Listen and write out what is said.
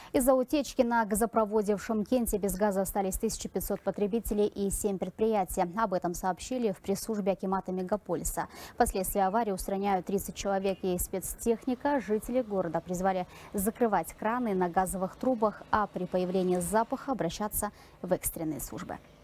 Из-за утечки на газопроводе в Шымкенте без газа остались 1500 потребителей и 7 предприятий. Об этом сообщили в пресс-службе акимата мегаполиса. Последствия аварии устраняют 30 человек и спецтехника. Жители города призвали закрывать краны на газовых трубах, а при появлении запаха обращаться в экстренные службы.